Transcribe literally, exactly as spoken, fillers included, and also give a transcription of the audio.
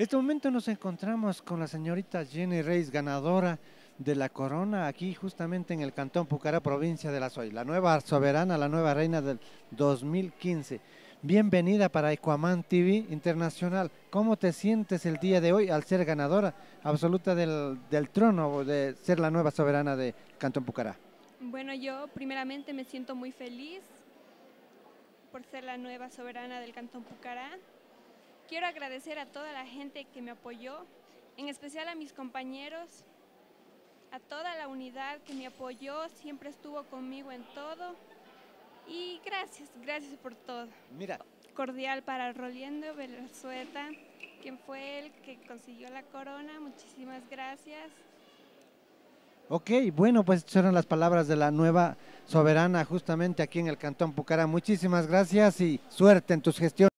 este momento nos encontramos con la señorita Jenny Reis, ganadora de la corona aquí justamente en el Cantón Pucará, provincia de La Suay, la nueva soberana, la nueva reina del dos mil quince. Bienvenida para Ecuaman T V Internacional. ¿Cómo te sientes el día de hoy al ser ganadora absoluta del, del trono de ser la nueva soberana de Cantón Pucará? Bueno, yo primeramente me siento muy feliz por ser la nueva soberana del Cantón Pucará. Quiero agradecer a toda la gente que me apoyó, en especial a mis compañeros, a toda la unidad que me apoyó, siempre estuvo conmigo en todo. Y gracias, gracias por todo. Mira, Cordial para Roliendo Venezuela, quien fue el que consiguió la corona. Muchísimas gracias. ok, bueno, pues fueron las palabras de la nueva soberana justamente aquí en el Cantón Pucará. Muchísimas gracias y suerte en tus gestiones.